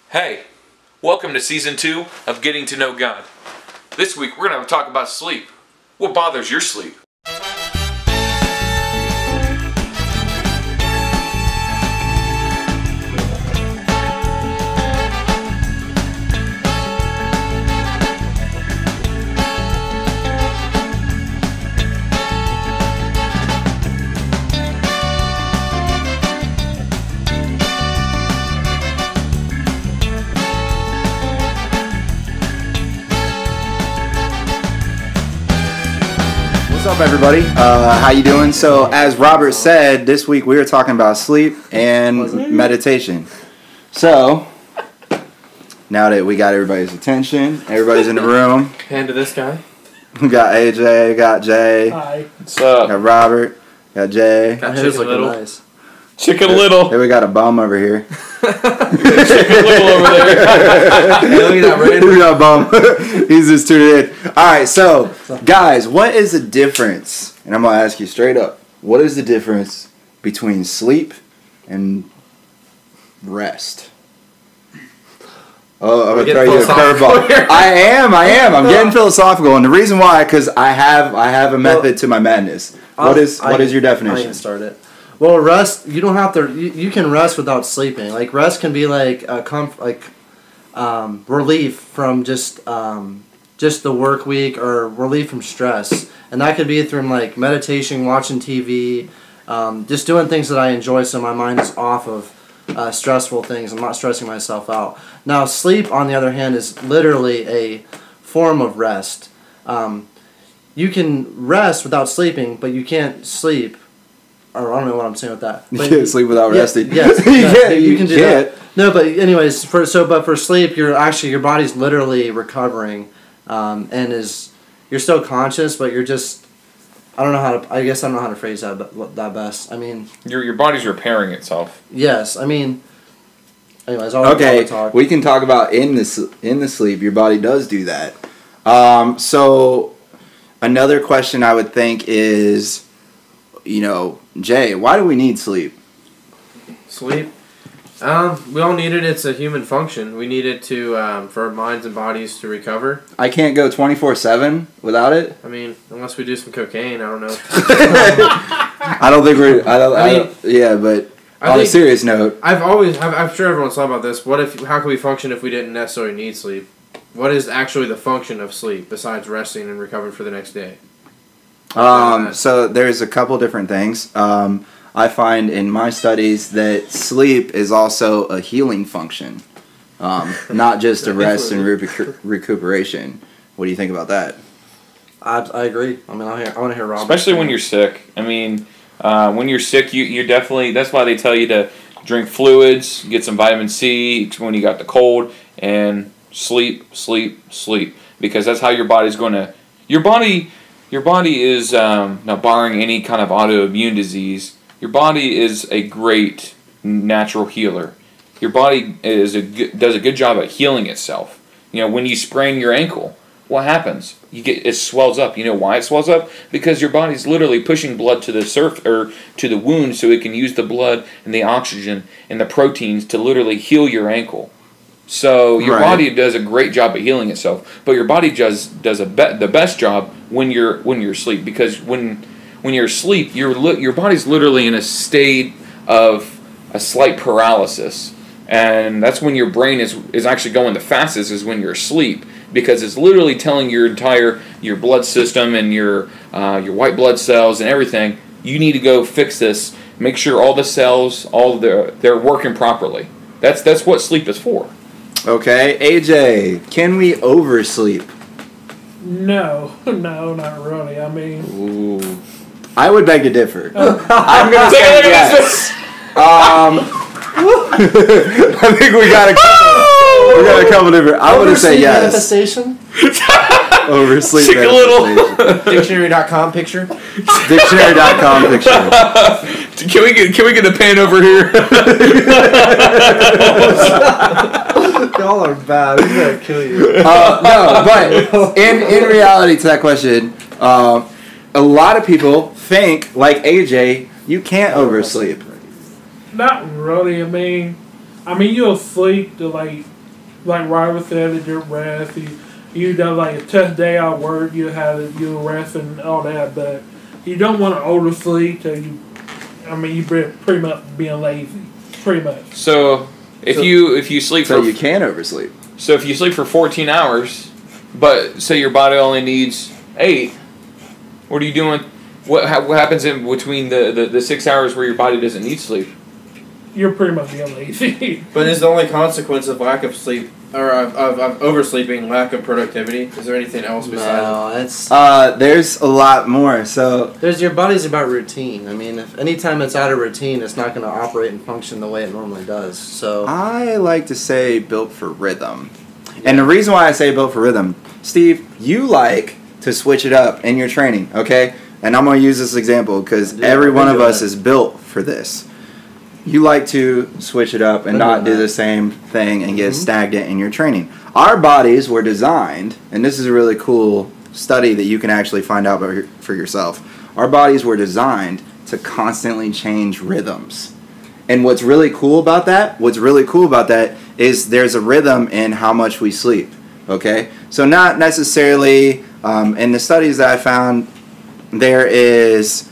Hey, welcome to Season 2 of Getting to Know God. This week we're going to talk about sleep. What bothers your sleep? What's up, everybody? How you doing? So, as Robert said, this week we are talking about sleep and meditation. So, now that we got everybody's attention, everybody's in the room. Hand to this guy. We got AJ, got Jay. Hi. What's up? Got Robert, got Jay. Got His Chicken looking Little. nice. Chicken Little. Here we got a bum over here. Chicken Little over there. Look at that random. We got a bum. He's just tuned in. Alright, so, guys, what is the difference? And I'm going to ask you straight up. What is the difference between sleep and rest? Oh, I'm going to throw you a curveball. I am. I'm getting philosophical. And the reason why, because I have a method to my madness. What is your definition? I can start it. Well, rest, you don't have to, you can rest without sleeping. Like, rest can be like relief from just the work week or relief from stress. And that could be through like meditation, watching TV, just doing things that I enjoy so my mind is off of stressful things. I'm not stressing myself out. Now, sleep, on the other hand, is literally a form of rest. You can rest without sleeping, but you can't sleep. Or I don't know what I'm saying with that. But you can't sleep without resting. Yes, you can do can't. that. No, but anyways, for sleep, your body's literally recovering, and you're still conscious, but you're just, I guess I don't know how to phrase that best. I mean, Your body's repairing itself. yes, I mean, anyways, I'll talk. We can talk about in the sleep. Your body does do that. So another question I would think is, Jay, why do we need sleep? Sleep. We all need it. It's a human function. We need it to for our minds and bodies to recover. I can't go 24/7 without it. I mean, unless we do some cocaine, I don't know. I don't think we're. But on a serious note, I'm sure everyone's thought about this. How can we function if we didn't necessarily need sleep? What is actually the function of sleep besides resting and recovering for the next day? So there's a couple different things. I find in my studies that sleep is also a healing function, not just a rest and recuperation. What do you think about that? I agree. I mean, I want to hear Robert. Especially when you're sick. I mean, when you're sick, you're definitely, that's why they tell you to drink fluids, get some vitamin C when you got the cold, and sleep. Because that's how your body's going to, your body is, now barring any kind of autoimmune disease, your body is a great natural healer. Your body does a good job at healing itself. When you sprain your ankle, what happens? It swells up. You know why it swells up? Because your body's literally pushing blood to the or to the wound so it can use the blood and the oxygen and the proteins to literally heal your ankle. So your body does a great job at healing itself, but your body does the best job when you're asleep, because when you're asleep, your body's literally in a state of a slight paralysis, and that's when your brain is actually going the fastest, is when you're asleep, because it's literally telling your blood system and your white blood cells and everything, you need to go fix this, make sure all the cells they're working properly. That's what sleep is for. Okay, AJ, can we oversleep? No, not really. I mean, Ooh. I would beg to differ. I'm gonna say yes. I think we got a couple different. I would say yes. Manifestation. Oversleep. Chicken Little. Dictionary.com picture. Dictionary.com picture. Can we get a pen over here? Y'all are bad. We're gonna kill you. No, but in reality to that question, a lot of people think, like AJ, you can't oversleep. Not really. I mean, you'll sleep to like like Robert said, at your rest. You done like a tough day at work, you rest and all that, but you don't want to oversleep till you pretty much being lazy, pretty much. So if you sleep so you can oversleep. So if you sleep for 14 hours, but say your body only needs 8, what are you doing? What happens in between the 6 hours where your body doesn't need sleep? You're pretty much being lazy. But is the only consequence of lack of sleep or of oversleeping lack of productivity? Is there anything else besides? No, there's a lot more. So your body's about routine. I mean, if anytime it's out of routine, it's not going to operate and function the way it normally does. So I like to say built for rhythm. Yeah. And the reason why I say built for rhythm, Steve, you like to switch it up in your training, okay? And I'm going to use this example because every one of us is built for this. You like to switch it up and not do the same thing and get stagnant in your training. Our bodies were designed, and this is a really cool study that you can actually find out for yourself. Our bodies were designed to constantly change rhythms. And what's really cool about that is there's a rhythm in how much we sleep, okay? So not necessarily, in the studies that I found, there is...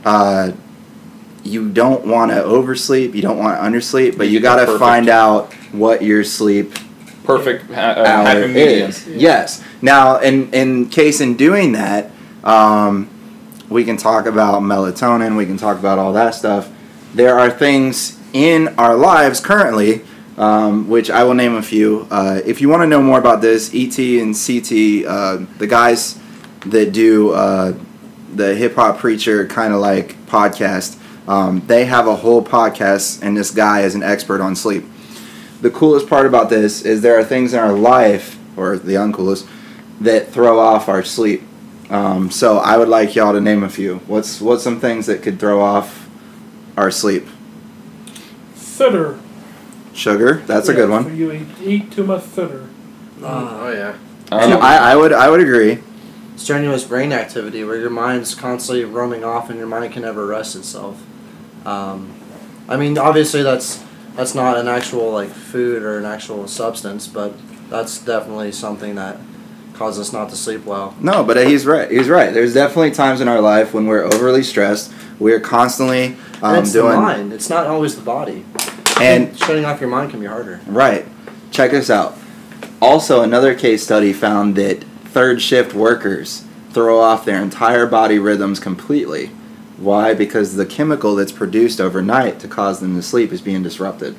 you don't want to oversleep, you don't want to undersleep, but you got to find out what your sleep perfect hour is. Yes. Now, in doing that, we can talk about melatonin, we can talk about all that stuff. There are things in our lives currently, which I will name a few. If you want to know more about this, ET and CT, the guys that do the Hip Hop Preacher kind of like podcast, they have a whole podcast, and this guy is an expert on sleep. The coolest part about this is there are things in our life, or the uncoolest, that throw off our sleep. So I would like y'all to name a few. What's some things that could throw off our sleep? Sugar, that's a good one. So you eat too much sugar. Oh yeah. And I would agree. Strenuous brain activity where your mind's constantly roaming off and your mind can never rest itself. I mean, obviously that's not an actual like food or an actual substance, but that's definitely something that causes us not to sleep well. No, but he's right. He's right. There's definitely times in our life when we're overly stressed. We're constantly it's the mind. It's not always the body. And shutting off your mind can be harder. Right. Check this out. Also, another case study found that third shift workers throw off their entire body rhythms completely. Why? Because the chemical that's produced overnight to cause them to sleep is being disrupted.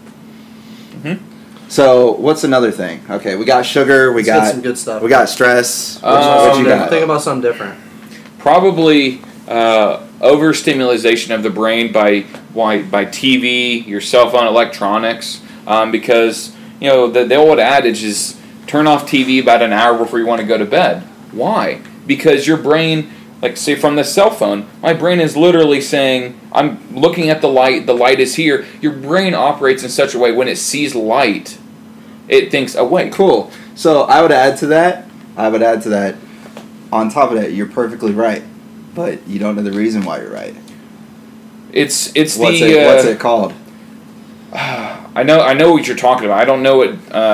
So, what's another thing? Okay, we got sugar, we got some good stuff. We got stress. What you got? Think about something different. Probably overstimulation of the brain by TV, your cell phone, electronics, because the old adage is turn off TV about an hour before you want to go to bed. Why? Because your brain, like say from the cell phone, my brain is literally saying, I'm looking at the light is here. Your brain operates in such a way when it sees light, it thinks awake. Cool. So I would add to that, on top of that, you're perfectly right. But you don't know the reason why you're right. What's it called? I know what you're talking about. I don't know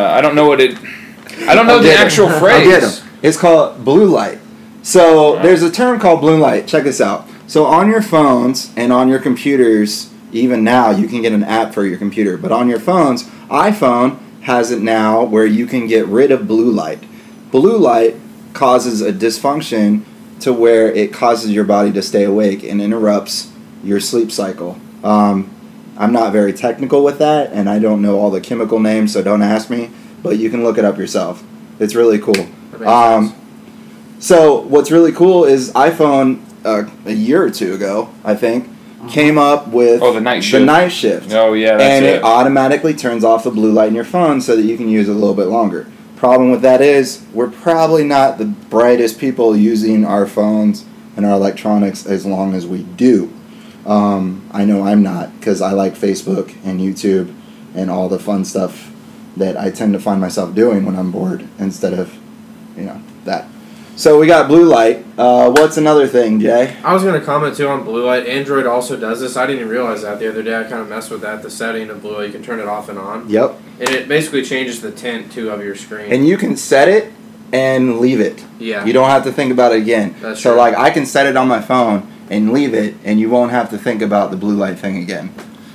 the actual phrase. I'll get him. It's called blue light. So there's a term called blue light. Check this out. So on your phones and on your computers, even now you can get an app for your computer. But on your phones, iPhone has it now where you can get rid of blue light. Blue light causes a dysfunction to where it causes your body to stay awake and interrupts your sleep cycle. I'm not very technical with that, and I don't know all the chemical names, so don't ask me. But you can look it up yourself. It's really cool. So what's really cool is iPhone a year or two ago, I think, came up with the night shift. Oh yeah, that's it automatically turns off the blue light in your phone so that you can use it a little bit longer. Problem with that is we're probably not the brightest people using our phones and our electronics as long as we do. I know I'm not, because I like Facebook and YouTube and all the fun stuff that I tend to find myself doing when I'm bored instead of that. So we got blue light. What's another thing, Jay? I was going to comment too on blue light. Android also does this. I didn't even realize that the other day. I kind of messed with that. The setting of blue light, you can turn it off and on. Yep. And it basically changes the tint too of your screen. And you can set it and leave it. Yeah. You don't have to think about it again. That's so true. like I can set it on my phone and leave it, and you won't have to think about the blue light thing again.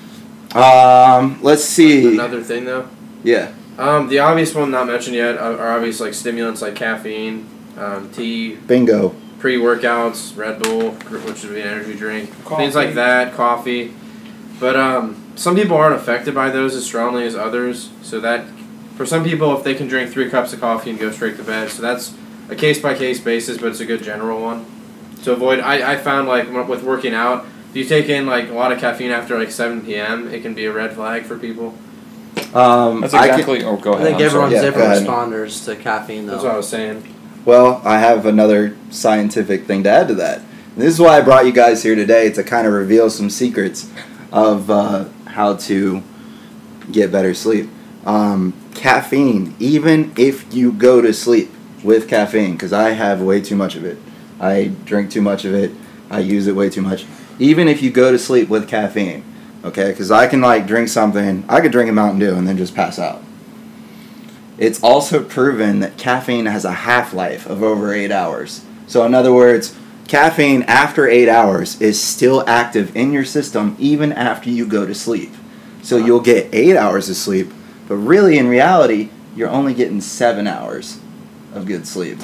Let's see. Another thing though. Yeah. The obvious one not mentioned yet are obvious like stimulants like caffeine, tea, Bingo. pre-workouts, Red Bull, which would be an energy drink, Coffee. things like that, coffee. But some people aren't affected by those as strongly as others. So that for some people, if they can drink 3 cups of coffee and go straight to bed, so that's a case-by-case basis, but it's a good general one to avoid. I found like with working out, if you take in like a lot of caffeine after like 7 p.m., it can be a red flag for people. That's exactly. Oh, go I ahead. think I'm everyone's sorry. Yeah, different go ahead. responders to caffeine, though. That's what I was saying. Well, I have another scientific thing to add to that. This is why I brought you guys here today, to kind of reveal some secrets of how to get better sleep. Caffeine, even if you go to sleep with caffeine, because I have way too much of it. I drink too much of it. I use it way too much. Even if you go to sleep with caffeine, okay, because I can like drink something, I could drink a Mountain Dew and then just pass out. It's also proven that caffeine has a half-life of over 8 hours. So in other words, caffeine after 8 hours is still active in your system even after you go to sleep. So you'll get 8 hours of sleep, but really in reality, you're only getting 7 hours of good sleep.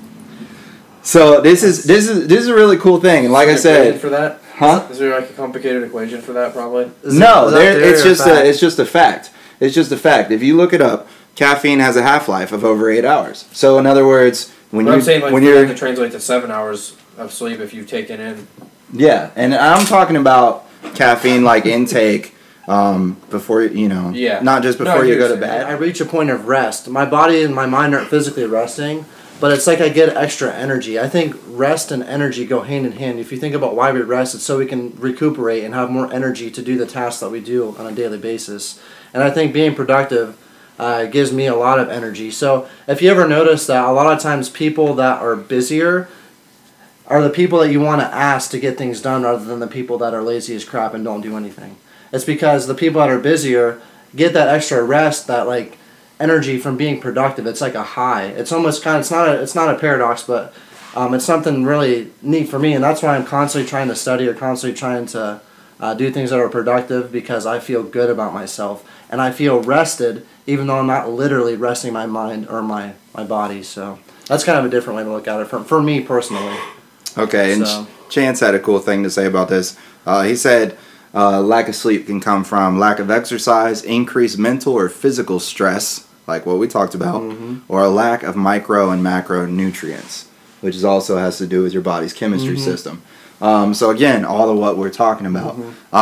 So this is a really cool thing, and like I said, For that? huh? Is there like a complicated equation for that? Probably. No, is that theory it's or just fact? it's just a fact. It's just a fact. If you look it up, caffeine has a half-life of over 8 hours. So in other words, when But you I'm saying like when for you're that to translate to 7 hours of sleep if you've taken in. yeah, and I'm talking about caffeine like intake before Yeah. not just No, before I you hear go what to you're saying. bed. I reach a point of rest. My body and my mind aren't physically resting, but it's like I get extra energy. I think rest and energy go hand in hand. If you think about why we rest, it's so we can recuperate and have more energy to do the tasks that we do on a daily basis. And I think being productive gives me a lot of energy. So if you ever notice that a lot of times people that are busier are the people that you want to ask to get things done rather than the people that are lazy as crap and don't do anything. It's because the people that are busier get that extra rest, that like energy from being productive. It's like a high. It's almost kind of, it's not a paradox, but it's something really neat for me, and that's why I'm constantly trying to study or constantly trying to do things that are productive, because I feel good about myself and I feel rested even though I'm not literally resting my mind or my body. So that's kind of a different way to look at it for me personally. Okay, and So- Chance had a cool thing to say about this. He said lack of sleep can come from lack of exercise, increased mental or physical stress, like what we talked about, or a lack of micro and macronutrients, which is also has to do with your body's chemistry system. So again, all of what we're talking about.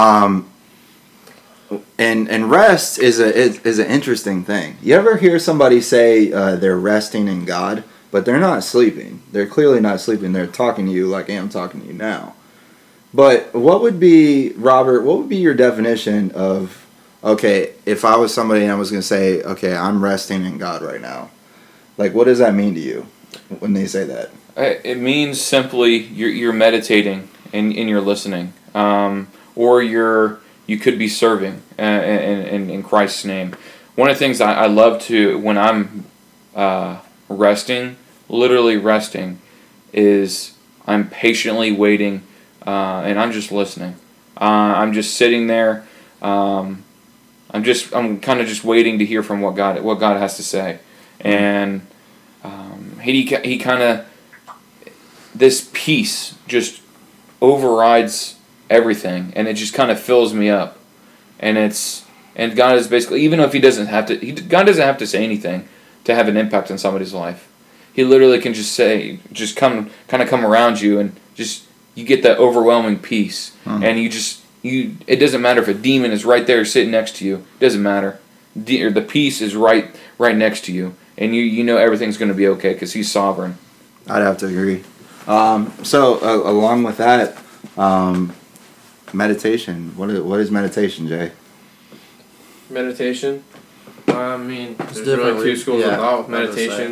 And rest is an interesting thing. You ever hear somebody say they're resting in God, but they're not sleeping? They're clearly not sleeping. They're talking to you like I am talking to you now. But what would be, Robert, what would be your definition of, okay, if I was somebody and I was going to say, okay, I'm resting in God right now. Like, what does that mean to you when they say that? It means simply you're meditating and you're listening, or you could be serving in Christ's name. One of the things I love to, when I'm resting, literally resting, is I'm patiently waiting, and I'm just listening. I'm just sitting there. I'm kind of just waiting to hear from what God has to say, and he kind of, this peace just overrides everything, and it just kind of fills me up. And God is basically, even if God doesn't have to say anything to have an impact on somebody's life. He literally can just come around you, and just you get that overwhelming peace, and it doesn't matter if a demon is right there sitting next to you. It doesn't matter. The peace is right next to you, and you know everything's going to be okay because He's sovereign. I'd have to agree. So along with that, meditation. What is meditation, Jay? Meditation. I mean, there's different really two schools of yeah, thought with I was gonna meditation.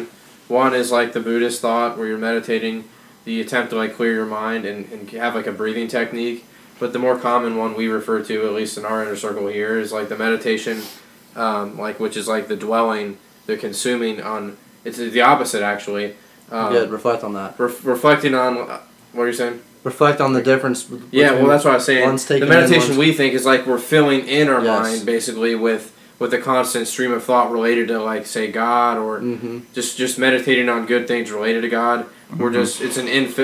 One is like the Buddhist thought, where you're meditating, the attempt to like clear your mind and have like a breathing technique. But the more common one we refer to, at least in our inner circle here, is like the meditation, which is like the dwelling, the consuming on. It's the opposite actually. Good. Reflect on that. Reflecting on what are you saying? Reflect on the difference. Yeah, well, that's what I was saying. The meditation we think is like we're filling in our Yes. mind basically with a constant stream of thought related to like say God or just meditating on good things related to God. We're just it's an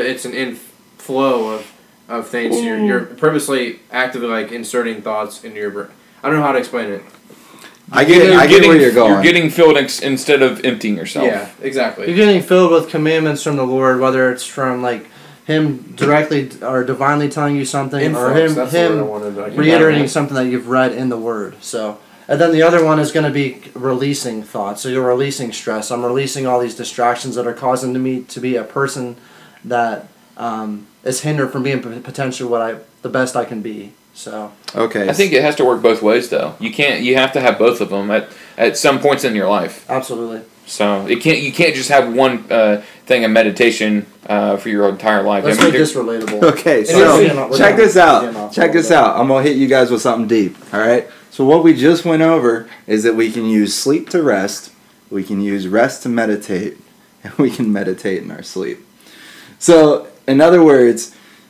inflow of things. You're purposely actively like inserting thoughts into your brain. I don't know how to explain it. I get where you're going. You're getting filled instead of emptying yourself. Yeah, exactly. You're getting filled with commandments from the Lord, whether it's from like Him directly or divinely telling you something, or Him reiterating something that you've read in the Word. So, and then the other one is going to be releasing thoughts. So you're releasing stress. I'm releasing all these distractions that are causing me to be a person that is hindered from being potentially the best I can be. So okay, I think it has to work both ways, though. You have to have both of them at some points in your life. Absolutely. So you can't just have one thing of meditation for your entire life. Let's make this relatable. Okay, so check this out. Check this out. I'm gonna hit you guys with something deep. All right. So what we just went over is that we can use sleep to rest, we can use rest to meditate, and we can meditate in our sleep. So in other words,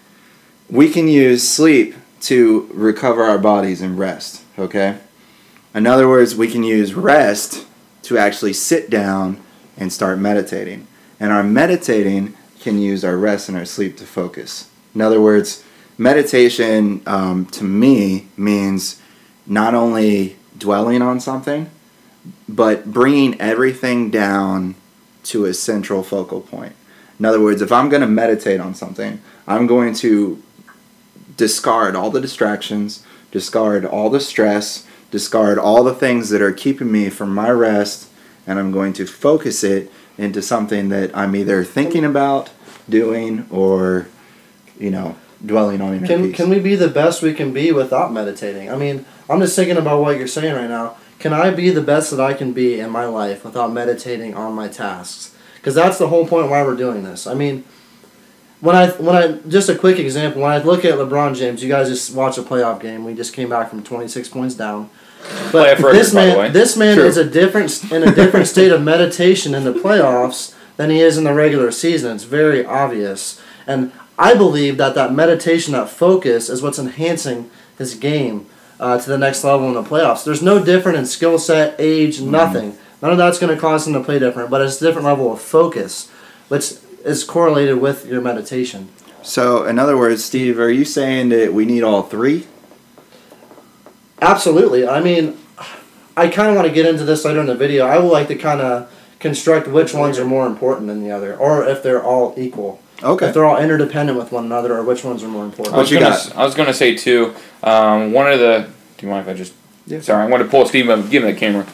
we can use sleep to recover our bodies and rest. Okay. In other words, we can use rest to actually sit down and start meditating. And our meditating can use our rest and our sleep to focus. In other words, meditation to me means not only dwelling on something, but bringing everything down to a central focal point. In other words, if I'm going to meditate on something, I'm going to discard all the distractions, discard all the stress, discard all the things that are keeping me from my rest, and I'm going to focus it into something that I'm either thinking about, doing, or, dwelling on inner peace. Can we be the best we can be without meditating? I mean, I'm just thinking about what you're saying right now. Can I be the best that I can be in my life without meditating on my tasks? Because that's the whole point why we're doing this. I mean, when I just a quick example, when I look at LeBron James, you guys just watch a playoff game. We just came back from 26 points down. But this man is in a different state of meditation in the playoffs than he is in the regular season. It's very obvious. And I believe that meditation, that focus, is what's enhancing his game to the next level in the playoffs. There's no different in skill set, age, nothing. None of that's going to cause him to play different, but it's a different level of focus, which is correlated with your meditation. So, in other words, Steve, are you saying that we need all three? Absolutely. I mean, I kind of want to get into this later in the video. I would like to kind of construct which ones are more important than the other, or if they're all equal. Okay. If they're all interdependent with one another, or which ones are more important. I was going to say, too, one of the... Do you mind if I just... Yeah. Sorry, I'm going to pull Steve up. Give me the camera.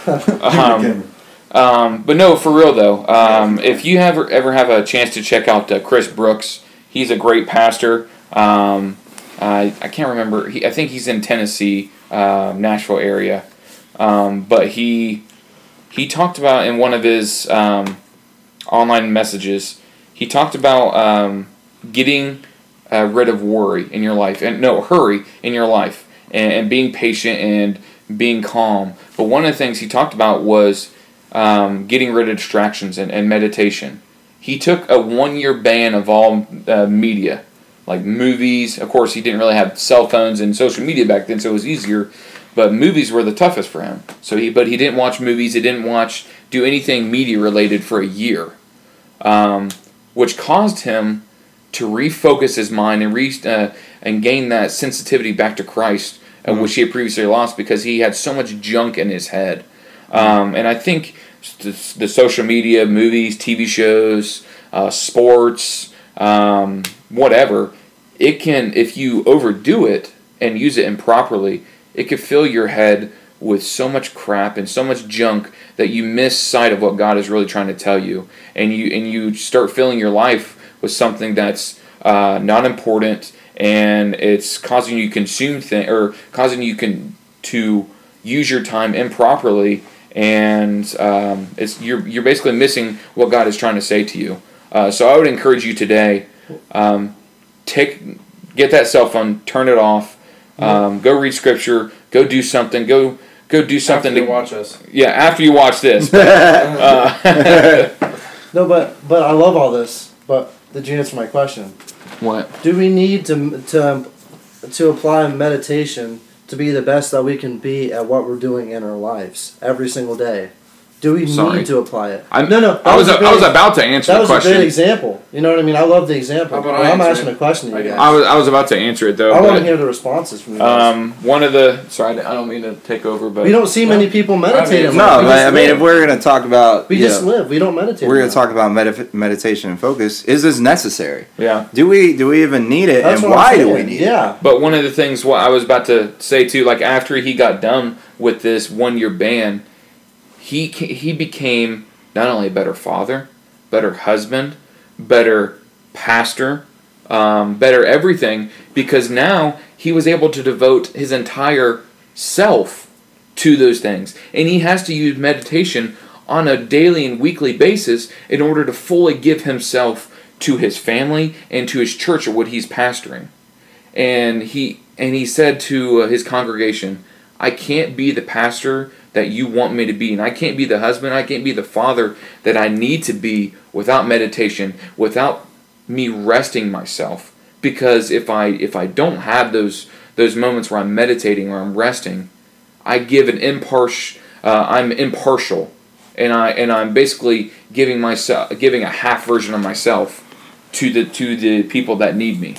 But no, for real, though, if you ever have a chance to check out Chris Brooks, he's a great pastor. I can't remember. I think he's in Tennessee, Nashville area. But he talked about in one of his online messages, he talked about getting rid of worry in your life, hurry in your life, and being patient and being calm. But one of the things he talked about was getting rid of distractions and meditation. He took a 1-year ban of all media, like movies. Of course, he didn't really have cell phones and social media back then, so it was easier. But movies were the toughest for him. But he didn't watch movies. He didn't do anything media related for a year, which caused him to refocus his mind and gain that sensitivity back to Christ, which he had previously lost because he had so much junk in his head. And I think the social media, movies, TV shows, sports, whatever, it can, if you overdo it and use it improperly, it could fill your head with so much crap and so much junk that you miss sight of what God is really trying to tell you, and you start filling your life with something that's not important, and it's causing you to use your time improperly, and you're basically missing what God is trying to say to you. So I would encourage you today, get that cell phone, turn it off, go read scripture, go do something, go do something after you watch us. Yeah, after you watch this. No, but I love all this. But did you answer my question? What? Do we need to apply meditation to be the best that we can be at what we're doing in our lives every single day? Do we need to apply it? No. I was about to answer the question. That was a great example. You know what I mean? I love the example. I'm asking a question to you guys. I was about to answer it though. I want to hear the responses from you guys. Sorry, I don't mean to take over, but we don't see many people meditating. No, I mean, if we're going to talk about, we just live. We don't meditate. We're going to talk about meditation and focus. Is this necessary? Yeah. Do we even need it, and why do we need it? Yeah. But one of the things what I was about to say too, like after he got done with this 1-year ban, he became not only a better father, better husband, better pastor, better everything, because now he was able to devote his entire self to those things. And he has to use meditation on a daily and weekly basis in order to fully give himself to his family and to his church or what he's pastoring. And he said to his congregation, I can't be the pastor that you want me to be, and I can't be the husband, I can't be the father that I need to be without meditation, without me resting myself. Because if I don't have those moments where I'm meditating or I'm resting, I give I'm impartial, and I'm basically giving a half version of myself to the people that need me.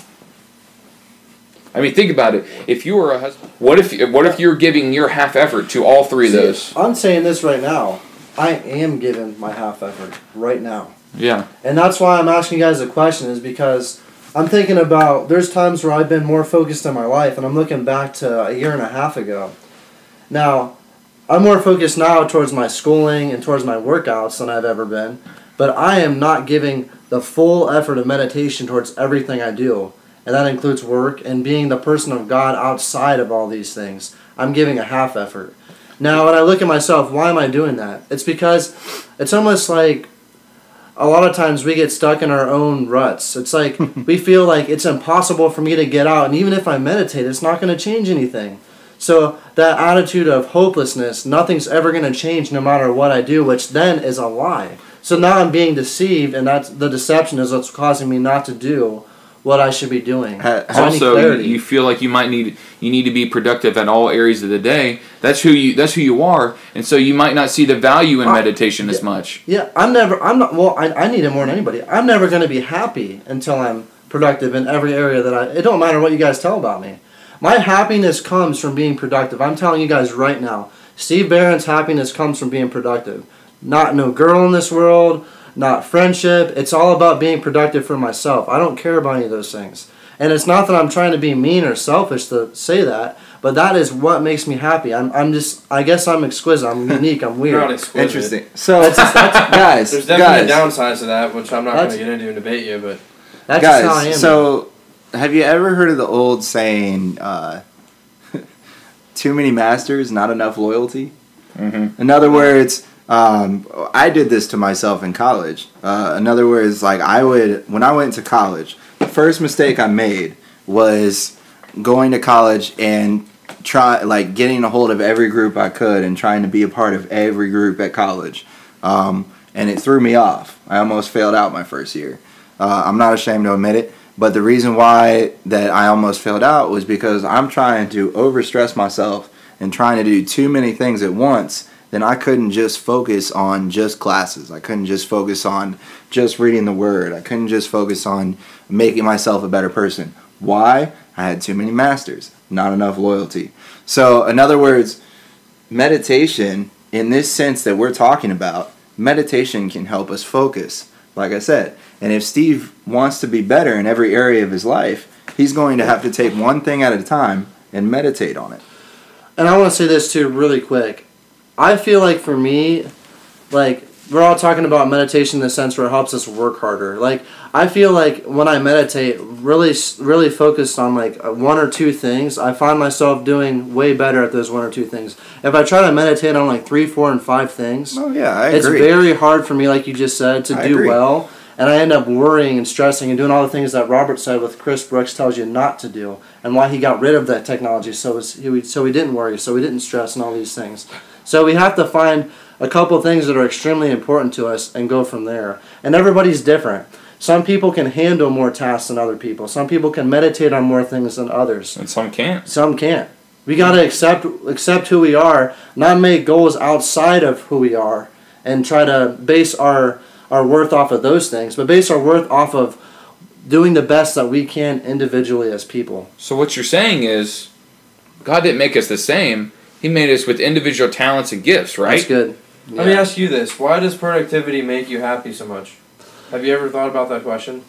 I mean, think about it. If you were a husband, what if you're giving your half effort to all three of those? I'm saying this right now. I am giving my half effort right now. Yeah. And that's why I'm asking you guys a question, is because I'm thinking about, there's times where I've been more focused in my life, and I'm looking back to 1.5 years ago. Now, I'm more focused now towards my schooling and towards my workouts than I've ever been, but I am not giving the full effort of meditation towards everything I do. And that includes work and being the person of God outside of all these things. I'm giving a half effort. Now, when I look at myself, why am I doing that? It's because it's almost like a lot of times we get stuck in our own ruts. It's like we feel like it's impossible for me to get out, and even if I meditate, it's not going to change anything. So that attitude of hopelessness, nothing's ever going to change no matter what I do, which then is a lie. So now I'm being deceived, and that's the deception is what's causing me not to do what I should be doing. Also, you feel like you need to be productive at all areas of the day. That's who you are, and so you might not see the value in meditation as much. Yeah, I need it more than anybody. I'm never going to be happy until I'm productive in every area it don't matter what you guys tell about me. My happiness comes from being productive. I'm telling you guys right now, Steve Barron's happiness comes from being productive. Not no girl in this world, not friendship. It's all about being productive for myself. I don't care about any of those things. And it's not that I'm trying to be mean or selfish to say that, but that is what makes me happy. I guess I'm exquisite. I'm unique. I'm weird. You're not exquisite. Interesting. So, guys, there's definitely downsides to that, which I'm not going to get into and debate you, but that's just how I am. So, have you ever heard of the old saying, too many masters, not enough loyalty? Mm-hmm. In other words, I did this to myself in college. In other words, like when I went to college, the first mistake I made was going to college and getting a hold of every group I could and trying to be a part of every group at college. And it threw me off. I almost failed out my first year. I'm not ashamed to admit it. But the reason why that I almost failed out was because I'm trying to overstress myself and trying to do too many things at once. Then I couldn't just focus on just classes. I couldn't just focus on just reading the Word. I couldn't just focus on making myself a better person. Why? I had too many masters, not enough loyalty. So, in other words, meditation, in this sense that we're talking about, meditation can help us focus, like I said. And if Steve wants to be better in every area of his life, he's going to have to take one thing at a time and meditate on it. And I want to say this too really quick. I feel like for me, like we're all talking about meditation in the sense where it helps us work harder. Like, I feel like when I meditate, really focused on like one or two things, I find myself doing way better at those one or two things. If I try to meditate on like 3, 4, and 5 things, Oh yeah, I it's agree. very hard for me, like you just said, to I do agree. well. And I end up worrying and stressing and doing all the things that Robert said with Chris Brooks tells you not to do, and why he got rid of that technology so he didn't worry, so he didn't stress and all these things. So we have to find a couple things that are extremely important to us and go from there. And everybody's different. Some people can handle more tasks than other people. Some people can meditate on more things than others. And some can't. Some can't. We got to accept who we are, not make goals outside of who we are, and try to base our worth off of those things, but base our worth off of doing the best that we can individually as people. So what you're saying is, God didn't make us the same. He made us with individual talents and gifts, right? That's good. Yeah. Let me ask you this. Why does productivity make you happy so much? Have you ever thought about that question?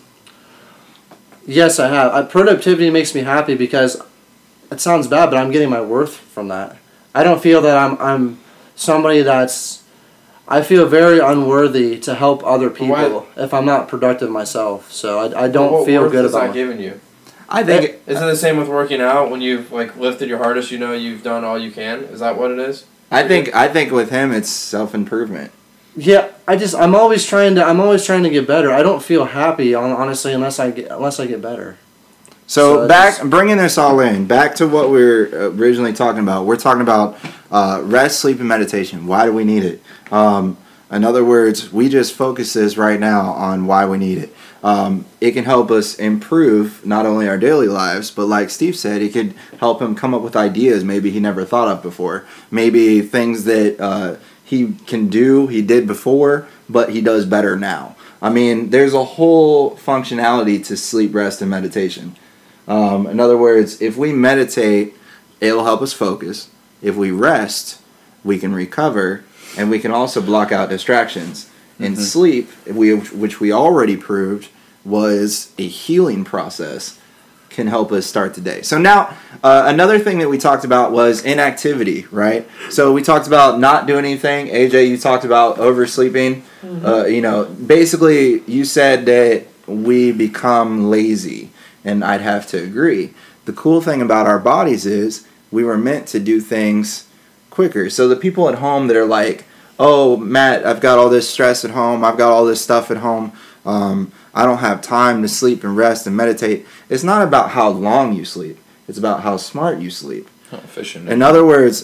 Yes, I have. Productivity makes me happy because it sounds bad, but I'm getting my worth from that. I don't feel that I'm somebody that's... I feel very unworthy to help other people if I'm not productive myself. So I don't feel good about it. What giving you? I think Isn't it the same with working out? When you've like lifted your hardest, you know you've done all you can. Is that what it is? I think with him it's self-improvement. Yeah, I'm always trying to get better. I don't feel happy honestly unless I get better. So bringing this all in, back to what we were originally talking about. We're talking about rest, sleep, and meditation. Why do we need it? In other words, we just focus this right now on why we need it. It can help us improve not only our daily lives, but like Steve said, it could help him come up with ideas maybe he never thought of before. Maybe things that he can do, he did before, but he does better now. I mean, there's a whole functionality to sleep, rest, and meditation. In other words, if we meditate, it'll help us focus. If we rest, we can recover, and we can also block out distractions. And sleep, which we already proved was a healing process, can help us start the day. So now, another thing that we talked about was inactivity, right? So we talked about not doing anything. AJ, you talked about oversleeping. Basically, you said that we become lazy, and I'd have to agree. The cool thing about our bodies is we were meant to do things quicker. So the people at home that are like, oh, Matt, I've got all this stress at home. I've got all this stuff at home. I don't have time to sleep and rest and meditate. It's not about how long you sleep. It's about how smart you sleep. How efficient. In other words,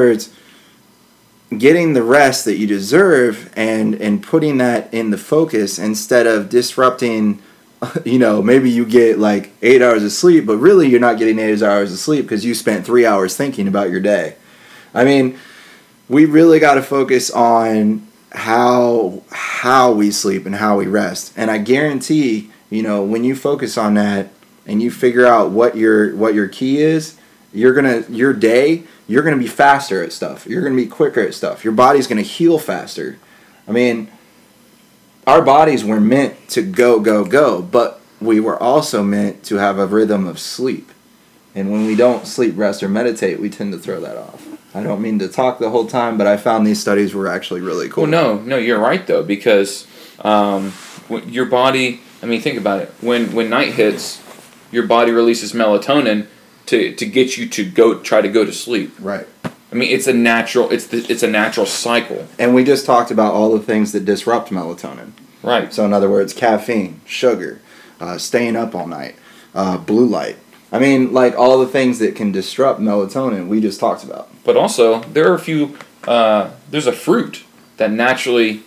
getting the rest that you deserve and putting that in the focus instead of disrupting, maybe you get like 8 hours of sleep, but really you're not getting 8 hours of sleep because you spent 3 hours thinking about your day. I mean, we really got to focus on how we sleep and how we rest. And I guarantee, when you focus on that and you figure out what your key is, you're gonna be faster at stuff. You're gonna be quicker at stuff. Your body's gonna heal faster. I mean, our bodies were meant to go, but we were also meant to have a rhythm of sleep. And when we don't sleep, rest, or meditate, we tend to throw that off. I don't mean to talk the whole time, but I found these studies were actually really cool. Well, no, you're right, though, because your body, think about it. When night hits, your body releases melatonin to get you to try to go to sleep. Right. It's a natural cycle. And we just talked about all the things that disrupt melatonin. Right. So in other words, caffeine, sugar, staying up all night, blue light. All the things that can disrupt melatonin we just talked about. But also, there are there's a fruit that naturally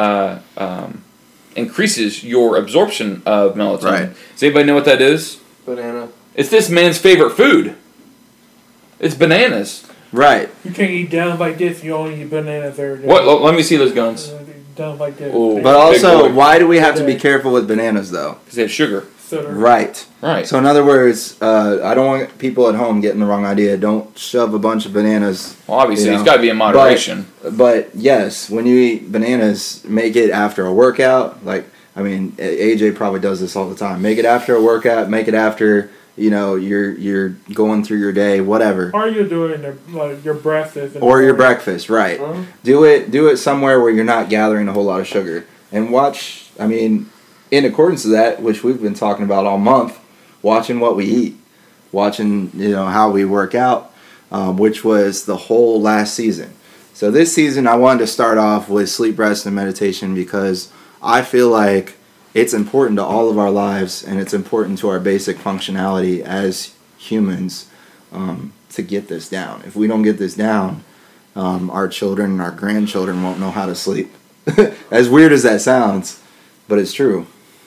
increases your absorption of melatonin. Right. Does anybody know what that is? Banana. It's this man's favorite food. It's bananas. Right. You can't eat down like this. You only eat bananas every day. What? Let me see those guns. Down like this. Ooh. But also, why do we have to be careful with bananas, though? Because they have sugar. Right. Right. So in other words, I don't want people at home getting the wrong idea. Don't shove a bunch of bananas. Well, obviously, it's got to be in moderation. But yes, when you eat bananas, make it after a workout. AJ probably does this all the time. Make it after a workout. Make it after, you're going through your day, whatever. Or you're doing your breakfast. Or your breakfast, right. Uh-huh. Do it somewhere where you're not gathering a whole lot of sugar. And watch, in accordance to that, which we've been talking about all month, watching what we eat. Watching, how we work out, which was the whole last season. So this season I wanted to start off with sleep, rest, and meditation because I feel like it's important to all of our lives and it's important to our basic functionality as humans to get this down. If we don't get this down, our children and our grandchildren won't know how to sleep. As weird as that sounds, but it's true.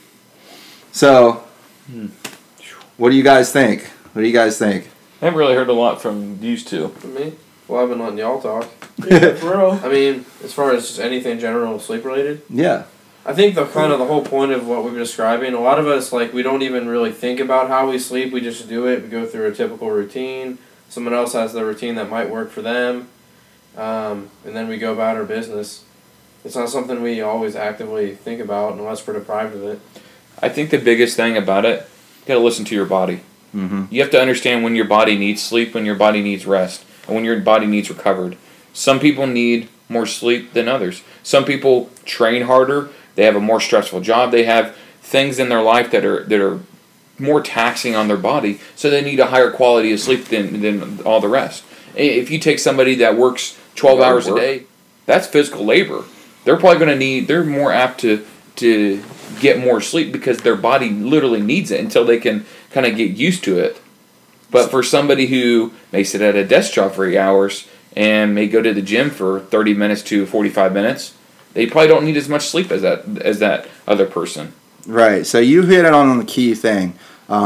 So, what do you guys think? I haven't really heard a lot from these two. From me? Well, I've been letting y'all talk. Yeah, for real. As far as just anything general sleep related. Yeah. I think the whole point of what we've been describing, a lot of us, we don't even really think about how we sleep. We just do it. We go through a typical routine. Someone else has the routine that might work for them. And then we go about our business. It's not something we always actively think about unless we're deprived of it. I think the biggest thing about it, you got to listen to your body. Mm-hmm. You have to understand when your body needs sleep, when your body needs rest, and when your body needs recovered. Some people need more sleep than others. Some people train harder. They have a more stressful job. They have things in their life that are more taxing on their body, so they need a higher quality of sleep than all the rest. If you take somebody that works 12 hours a day, that's physical labor. They're probably they're more apt to get more sleep because their body literally needs it until they can kind of get used to it. But for somebody who may sit at a desk job for 8 hours and may go to the gym for 30 minutes to 45 minutes, they probably don't need as much sleep as that other person. Right. So you hit it on the key thing.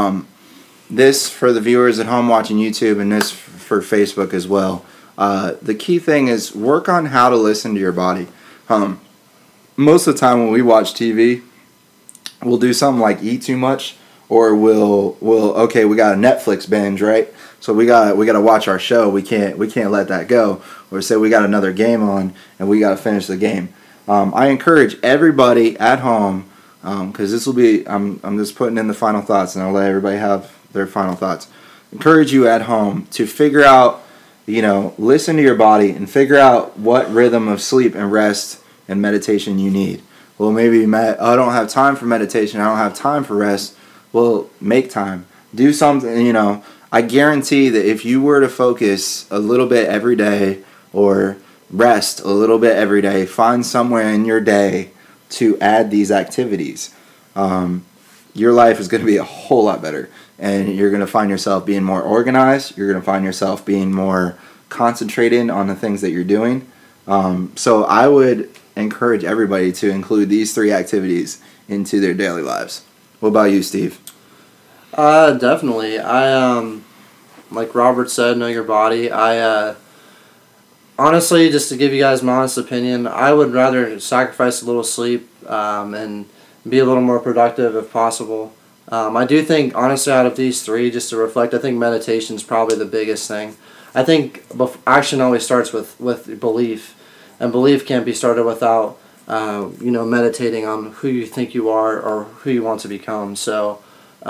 This for the viewers at home watching YouTube and this for Facebook as well. The key thing is work on how to listen to your body. Most of the time when we watch TV, we'll do something like eat too much, or we'll okay, we got a Netflix binge, right? So we got to watch our show. We can't let that go. Or say we got another game on and we got to finish the game. I encourage everybody at home, because this will be I'm just putting in the final thoughts and I'll let everybody have their final thoughts. Encourage you at home to figure out, listen to your body and figure out what rhythm of sleep and rest and meditation you need. Well, maybe I don't have time for meditation. I don't have time for rest. Well, make time. Do something, I guarantee that if you were to focus a little bit every day or rest a little bit every day, find somewhere in your day to add these activities, your life is going to be a whole lot better. And you're going to find yourself being more organized. You're going to find yourself being more concentrated on the things that you're doing. So I would encourage everybody to include these 3 activities into their daily lives. What about you, Steve? Definitely. Like Robert said, know your body. Honestly, just to give you guys my honest opinion, I would rather sacrifice a little sleep and be a little more productive if possible. I do think, honestly, out of these 3, just to reflect, I think meditation is probably the biggest thing. I think action always starts with belief, and belief can't be started without meditating on who you think you are or who you want to become. So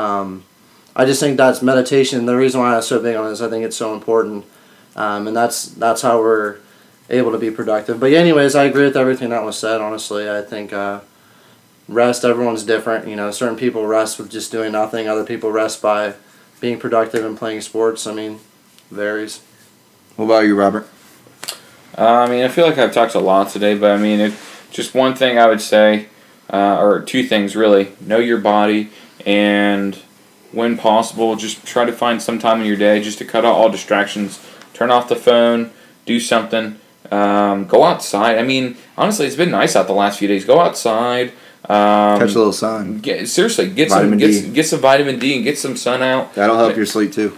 I just think that's meditation. The reason why I'm so big on it is I think it's so important, and that's how we're able to be productive. But anyways, I agree with everything that was said. Honestly, I think rest, everyone's different. Certain people rest with just doing nothing. Other people rest by being productive and playing sports. Varies. What about you, Robert? I feel like I've talked a lot today, but just one thing I would say, or 2 things really. Know your body, and when possible, just try to find some time in your day just to cut out all distractions. Turn off the phone, do something, go outside. Honestly, it's been nice out the last few days. Go outside. Catch a little sun. Get some vitamin D and get some sun out. That'll help your sleep too.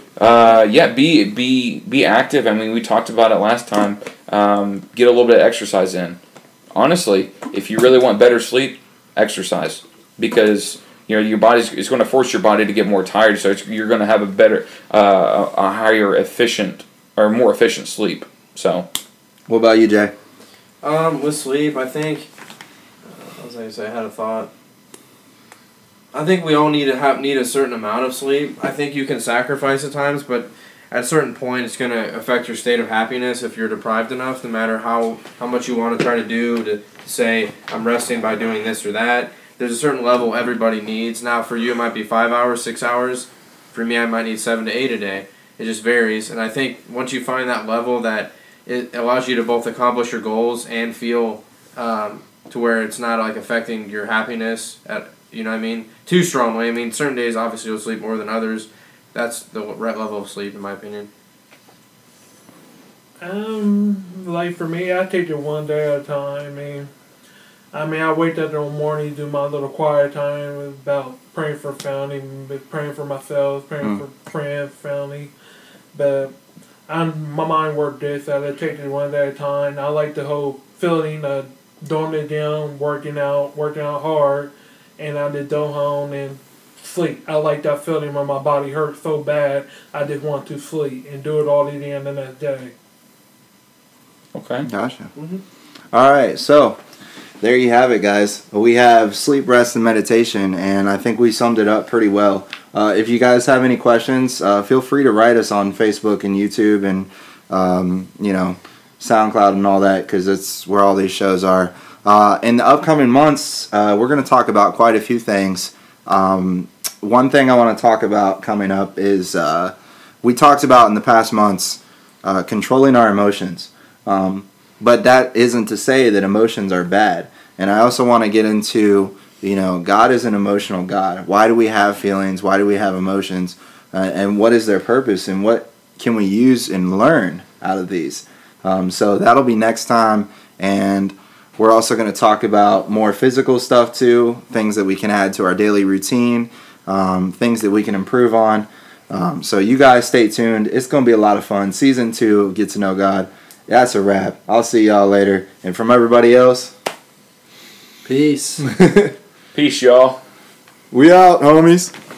Be active. We talked about it last time. Get a little bit of exercise in. Honestly, if you really want better sleep, exercise, because your body's going to force your body to get more tired, so you're going to have a better, a higher efficient or more efficient sleep. So, what about you, Jay? With sleep, I think. I had a thought. I think we all need a certain amount of sleep. I think you can sacrifice at times, but at a certain point, it's going to affect your state of happiness if you're deprived enough, no matter how much you want to try to do to say, I'm resting by doing this or that. There's a certain level everybody needs. Now, for you, it might be 5 hours, 6 hours. For me, I might need 7 to 8 a day. It just varies. And I think once you find that level that it allows you to both accomplish your goals and feel to where it's not like affecting your happiness, you know what I mean, too strongly. I mean, certain days, obviously, you'll sleep more than others. That's the right level of sleep, in my opinion. Like for me, I take it one day at a time. I mean, I wake up in the morning, do my little quiet time about praying for family, praying for myself, praying for friends, family. But my mind works this, that I take it one day at a time. I like the whole feeling of doing it down, working out hard, and I just go home and sleep. I like that feeling when my body hurts so bad, I just want to sleep and do it all again the next day. Okay. Gotcha. All right, so there you have it, guys. We have sleep, rest, and meditation, and I think we summed it up pretty well. If you guys have any questions, feel free to write us on Facebook and YouTube and SoundCloud and all that, because that's where all these shows are. In the upcoming months, we're going to talk about quite a few things. One thing I want to talk about coming up is we talked about in the past months controlling our emotions. But that isn't to say that emotions are bad. And I also want to get into, God is an emotional God. Why do we have feelings? Why do we have emotions? And what is their purpose? And what can we use and learn out of these? So that'll be next time. And we're also going to talk about more physical stuff too, things that we can add to our daily routine, things that we can improve on. So you guys stay tuned. It's going to be a lot of fun. Season 2 of Get to Know God. That's a wrap. I'll see y'all later. And from everybody else, peace. Peace, y'all. We out, homies.